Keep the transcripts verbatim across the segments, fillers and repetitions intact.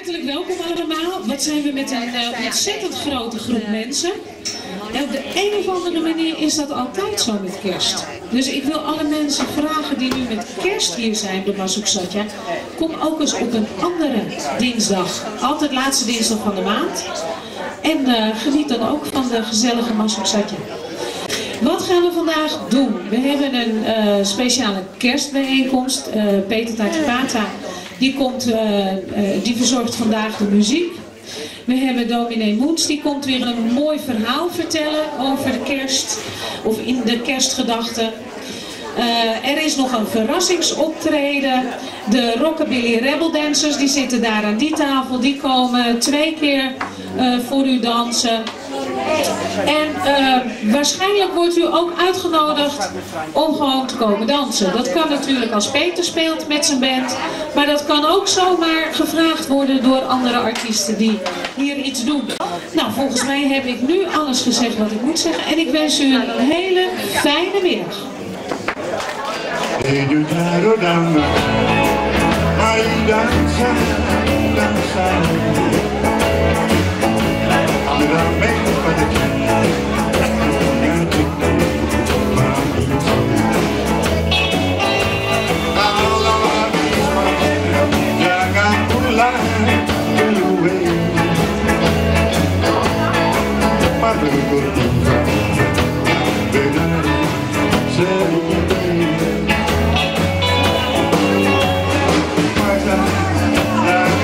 Hartelijk welkom allemaal. Wat zijn we met een uh, ontzettend grote groep mensen. En op de een of andere manier is dat altijd zo met kerst. Dus ik wil alle mensen vragen die nu met kerst hier zijn bij Masuk Satya, kom ook eens op een andere dinsdag. Altijd laatste dinsdag van de maand. En uh, geniet dan ook van de gezellige Masuk Satya. Wat gaan we vandaag doen? We hebben een uh, speciale kerstbijeenkomst. Uh, Peter Tatipata die, komt, uh, uh, die verzorgt vandaag de muziek. We hebben dominee Moens, die komt weer een mooi verhaal vertellen over de kerst, of in de kerstgedachten. Uh, er is nog een verrassingsoptreden. De Rockabilly Rebel Dancers, die zitten daar aan die tafel, die komen twee keer uh, voor u dansen. En uh, waarschijnlijk wordt u ook uitgenodigd om gewoon te komen dansen. Dat kan natuurlijk als Peter speelt met zijn band, maar dat kan ook zomaar gevraagd worden door andere artiesten die hier iets doen. Nou, volgens mij heb ik nu alles gezegd wat ik moet zeggen en ik wens u een hele fijne middag. Yeah.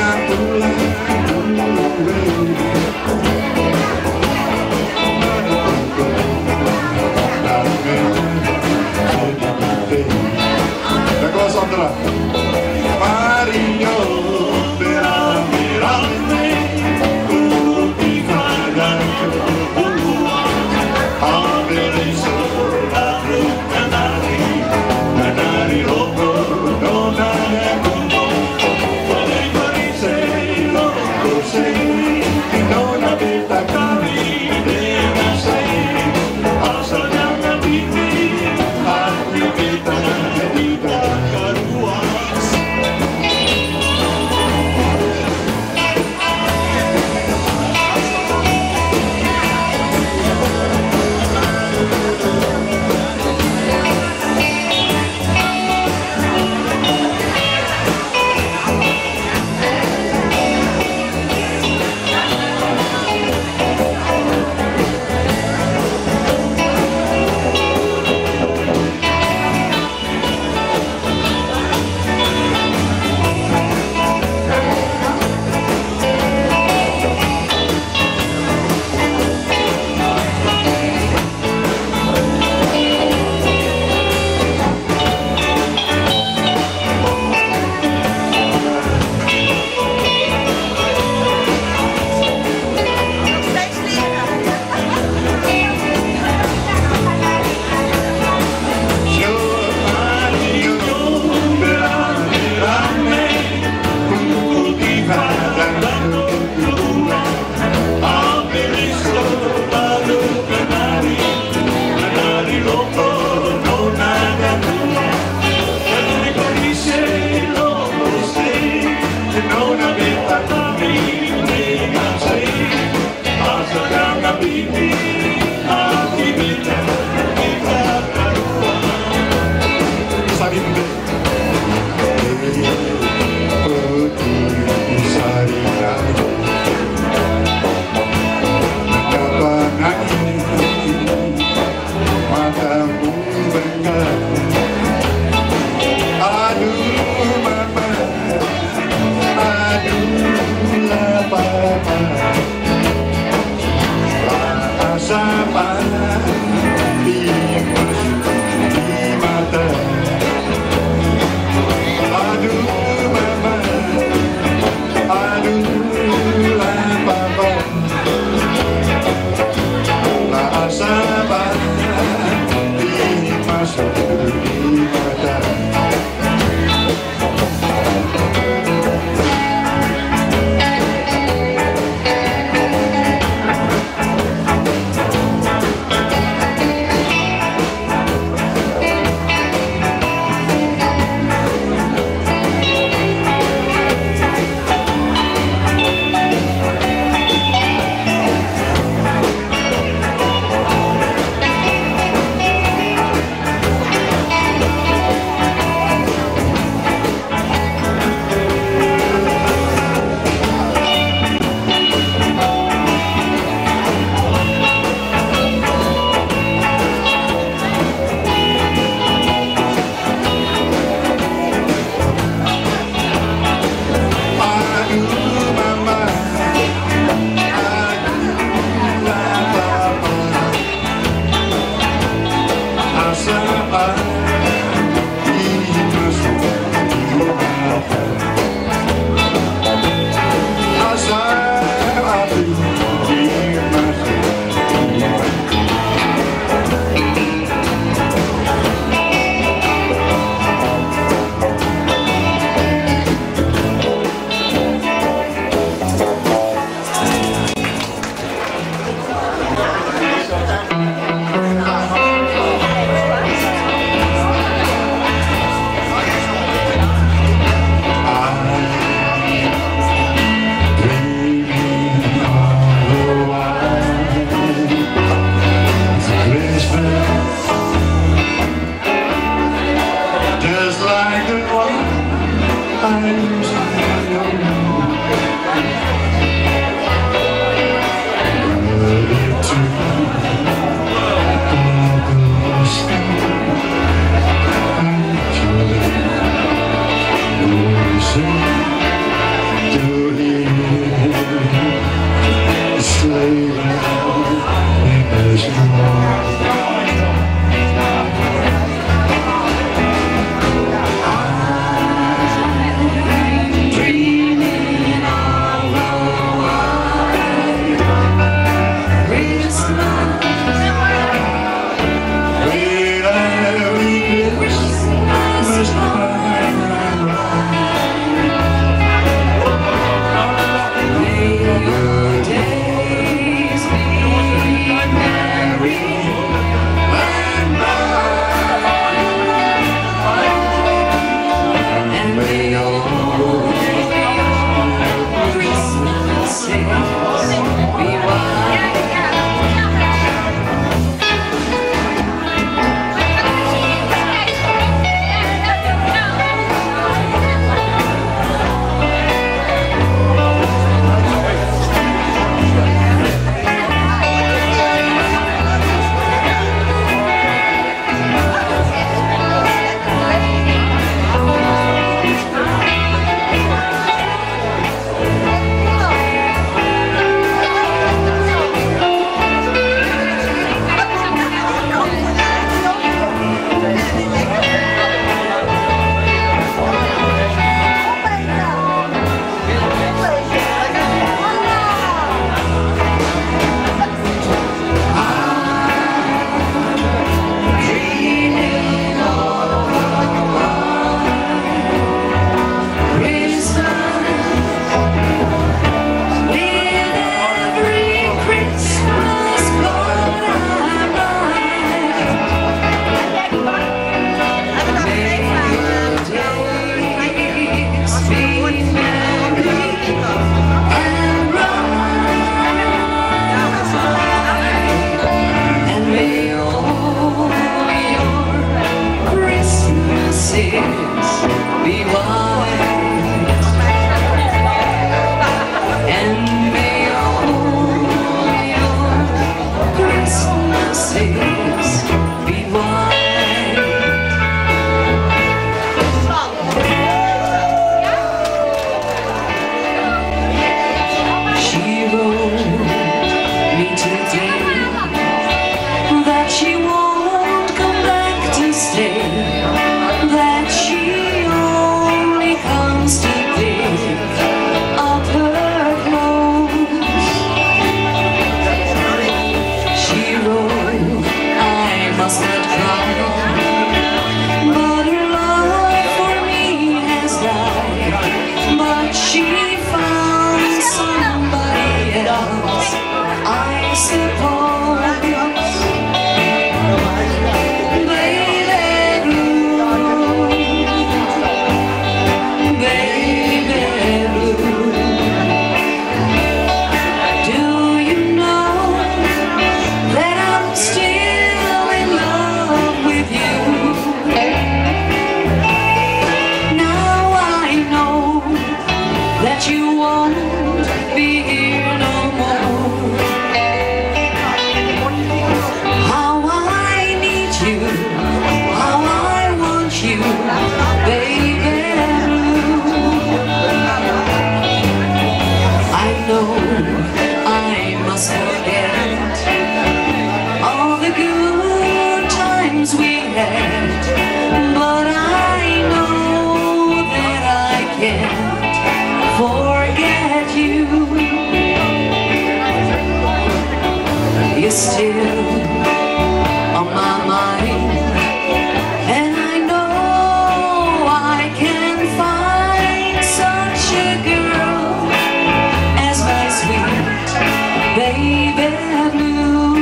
still on my mind, and I know I can find such a girl as my sweet baby blue,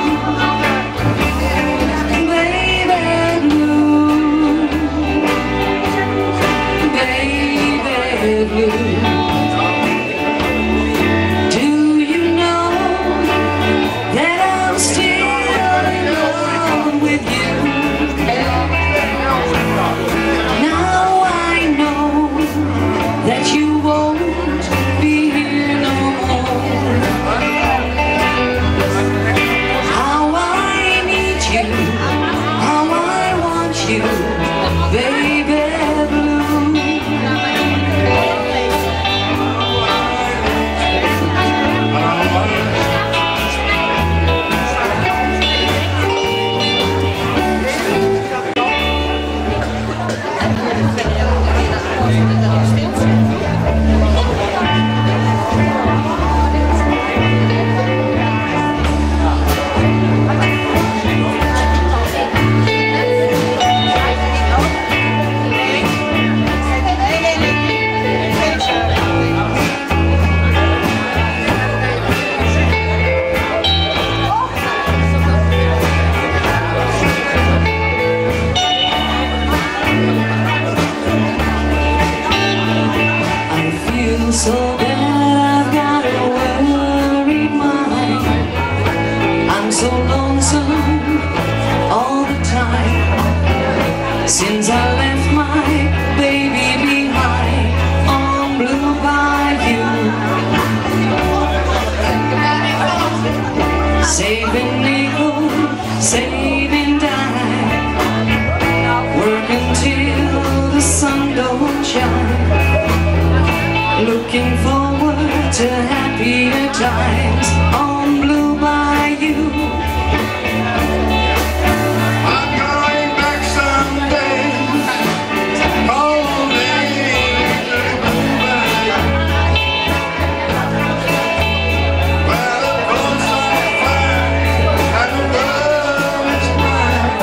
baby blue, baby blue. So that I've got a worried mind. I'm so lonesome all the time since I left my baby behind on Blue Bayou. Saving nickel, saving dime, working till the sun don't shine, looking forward to happier times on Blue Bayou. I'm going back someday, home to Blue Bayou, where the boats are fine and the world is bright.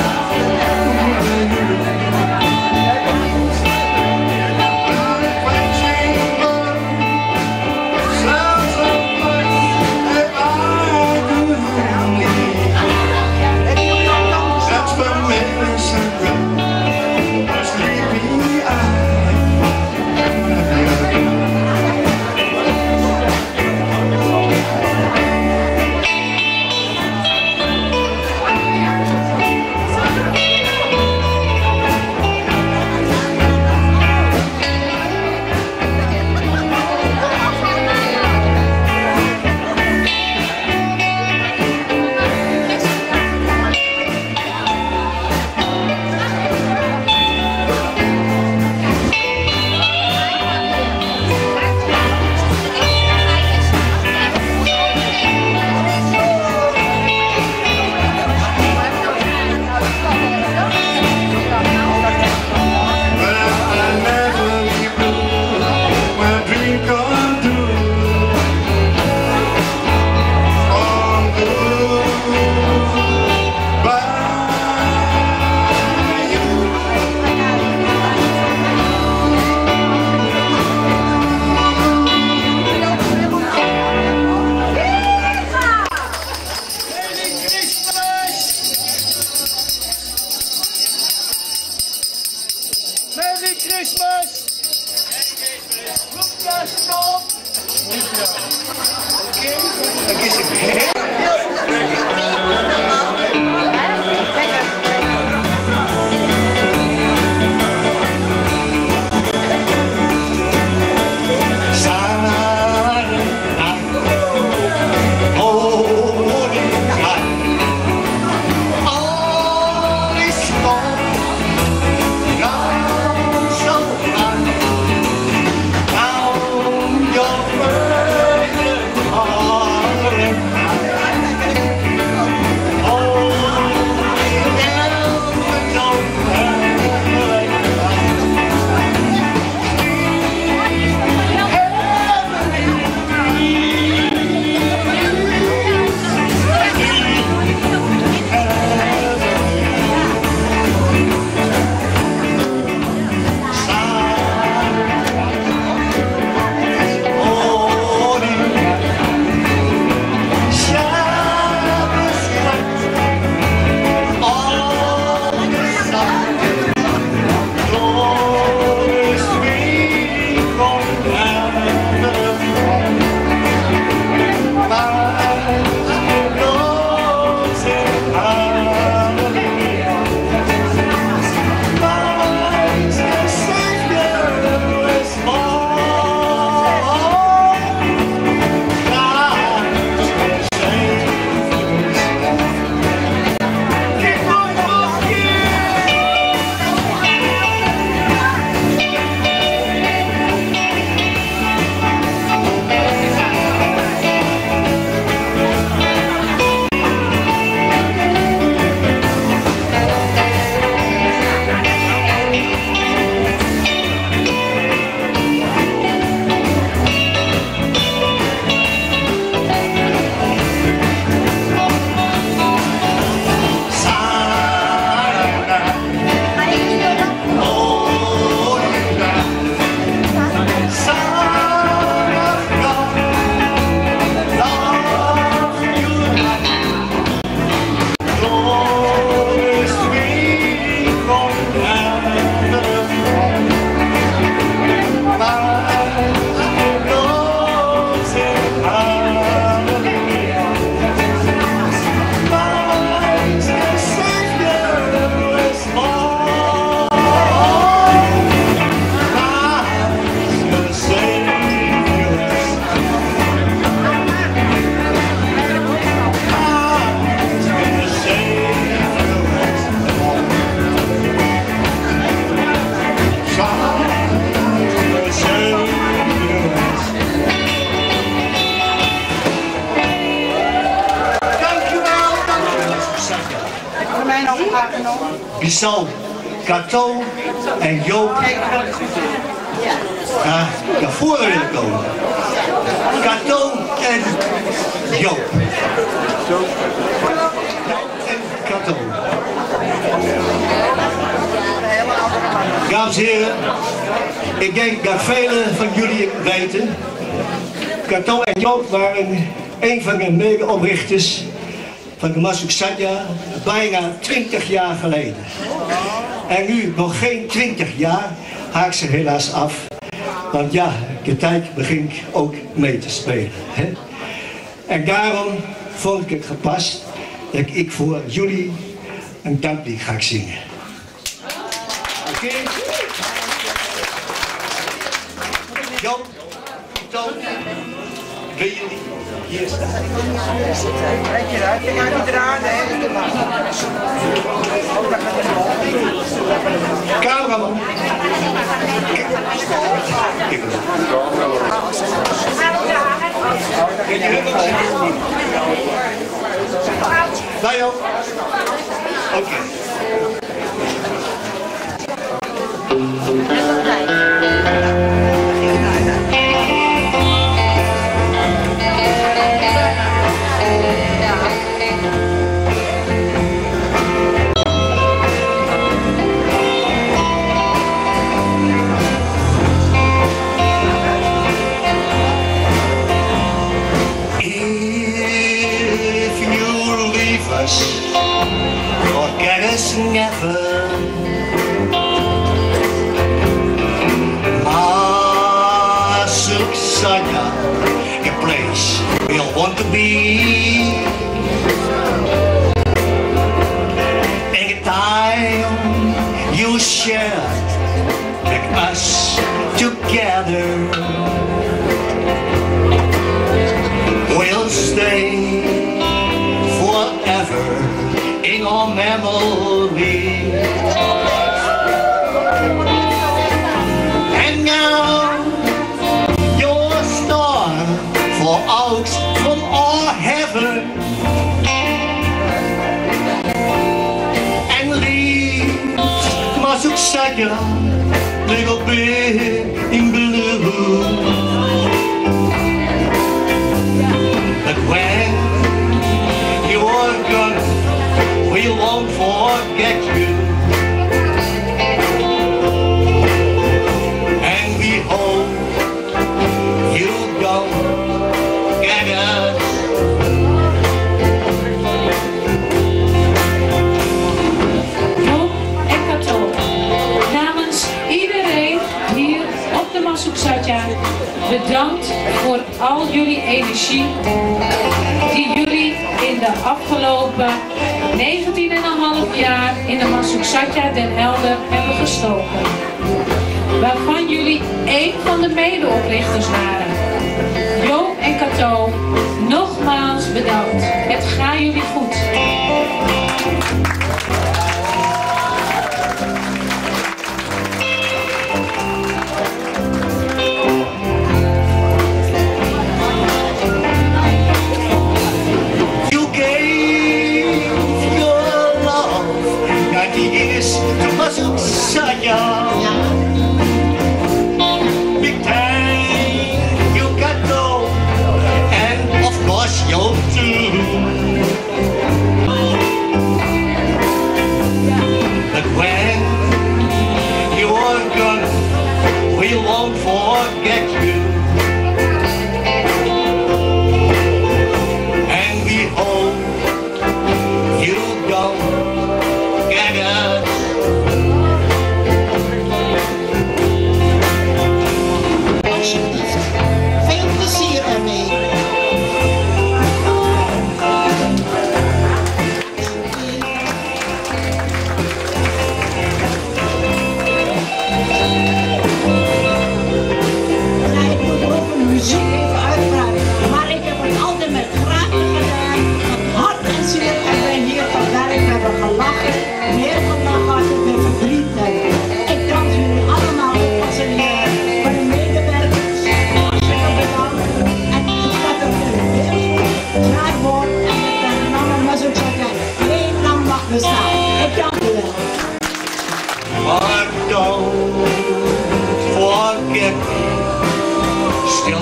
Merry Christmas! Look your stop! Okay? I guess you can. Your birthday. Bissau, Cato en Joop naar, naar voren willen komen. Cato en Joop. En Cato. Dames en heren, ik denk dat velen van jullie weten, Cato en Joop waren een van de mede-oprichters van de Masuk Satya bijna twintig jaar geleden. En nu nog geen twintig jaar haak ze helaas af. Want ja, de tijd begint ook mee te spelen. Hè? En daarom vond ik het gepast dat ik voor jullie een danklied ga zingen. Oké? Okay. Joop, Toon, wil jullie hier staan? Kijk je uit, kijk uit die draden, hè? Cameraman. Kijk eens. Daar joh. Oké. Forget us never. Masuk Satya, the place we all want to be. And the time you share with us together, we'll stay forever in our memory. And now you're a star for out from our heaven, and leave Masuk Satya little bit in blue. But when you're gone, we won't forget you, and we hope you don't get us. Joop en Cato, namens iedereen hier op de Masuk Satya, bedankt voor al jullie energie die jullie in de afgelopen negentien en een half jaar in de Masuk Satya Den Helder hebben gestoken. Waarvan jullie één van de medeoprichters waren. Joop en Cato, nogmaals bedankt. Het gaat jullie goed. To Masuk Satya, we thank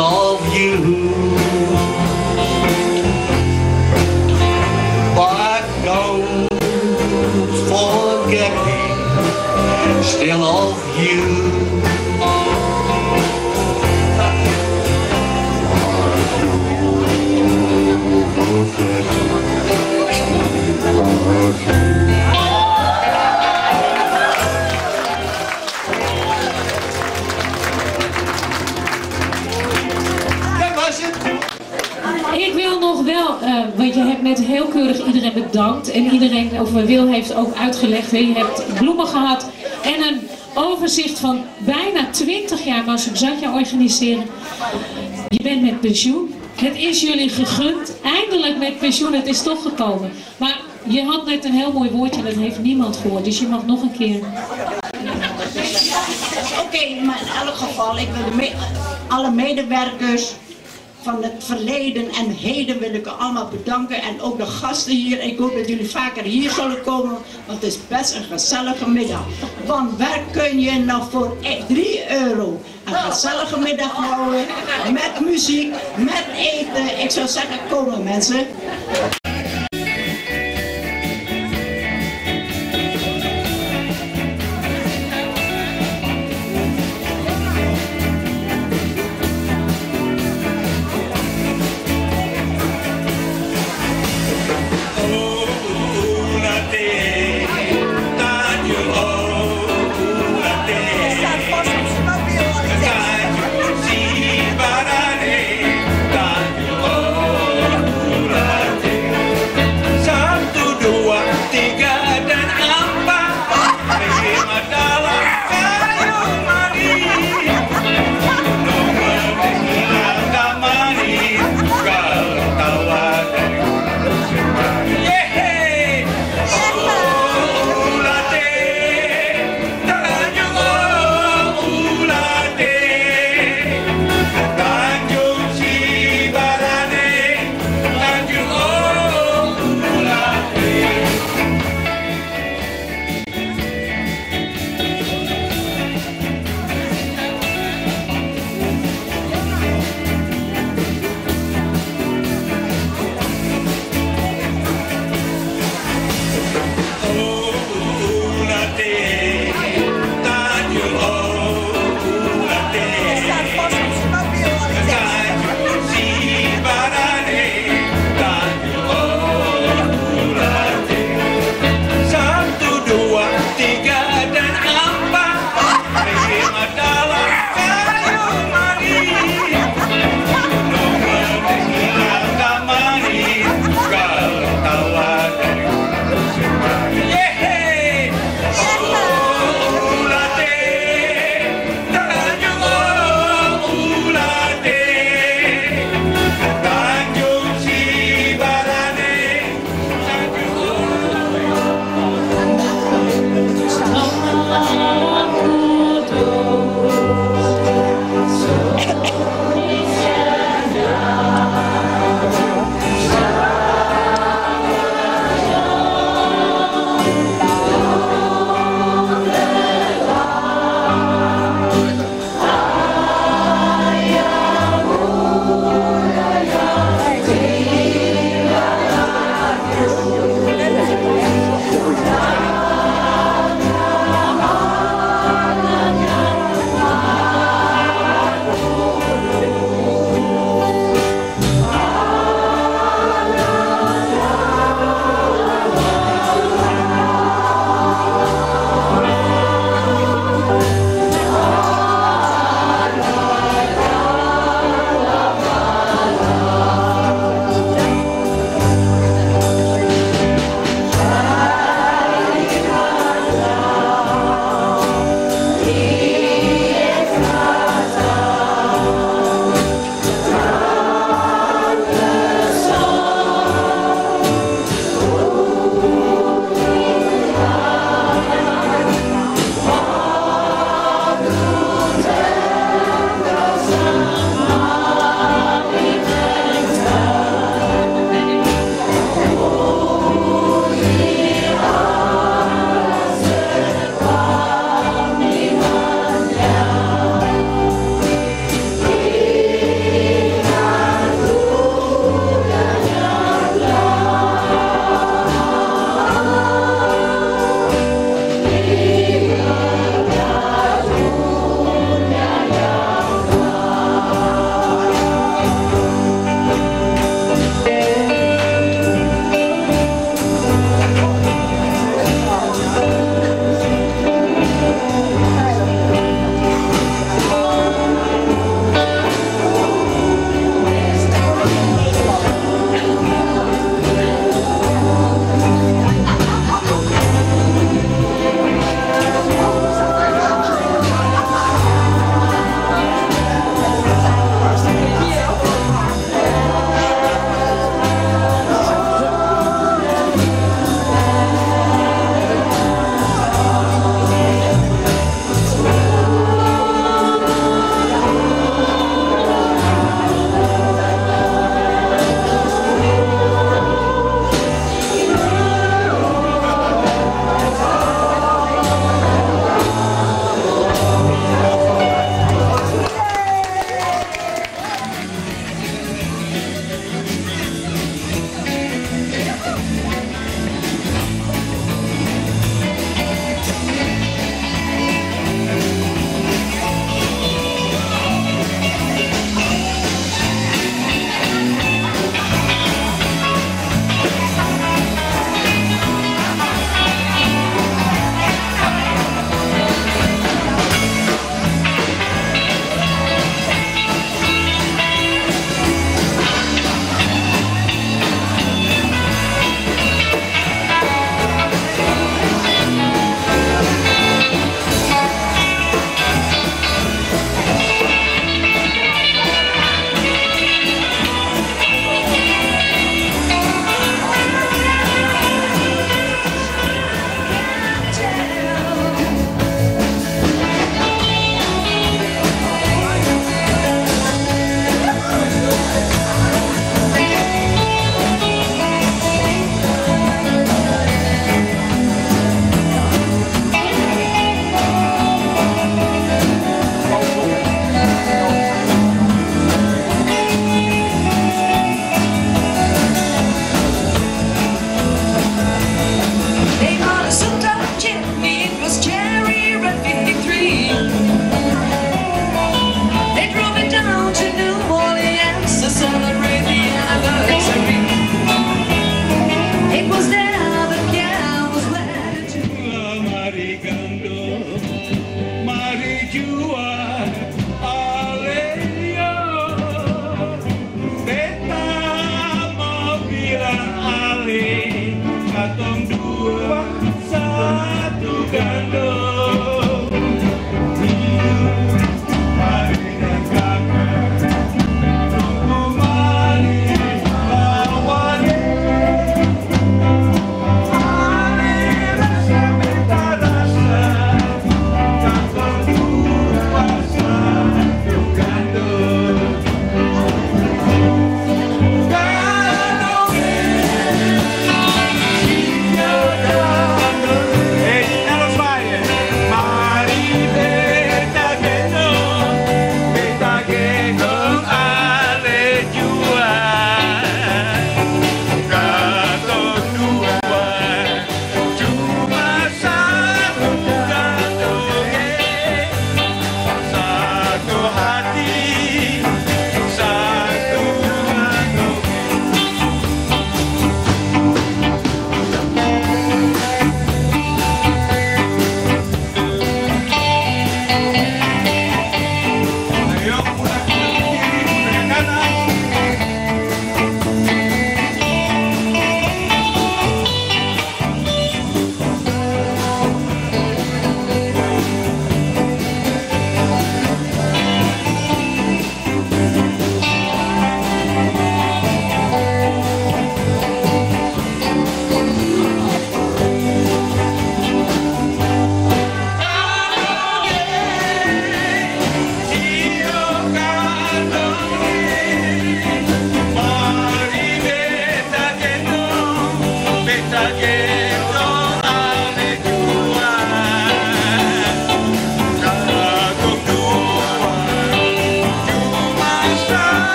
of you. But don't forget me, still of you. Ik wil nog wel, uh, want je hebt net heel keurig iedereen bedankt en iedereen, of Wil heeft ook uitgelegd, je hebt bloemen gehad en een overzicht van bijna twintig jaar Masuk Satya organiseren. Je bent met pensioen. Het is jullie gegund, eindelijk met pensioen, het is toch gekomen. Maar je had net een heel mooi woordje, dat heeft niemand gehoord, dus je mag nog een keer. Oké, okay, maar in elk geval, ik wil de me alle medewerkers van het verleden en heden wil ik allemaal bedanken. En ook de gasten hier. Ik hoop dat jullie vaker hier zullen komen. Want het is best een gezellige middag. Want waar kun je nog voor drie euro een gezellige middag houden. Met muziek, met eten. Ik zou zeggen, komen mensen.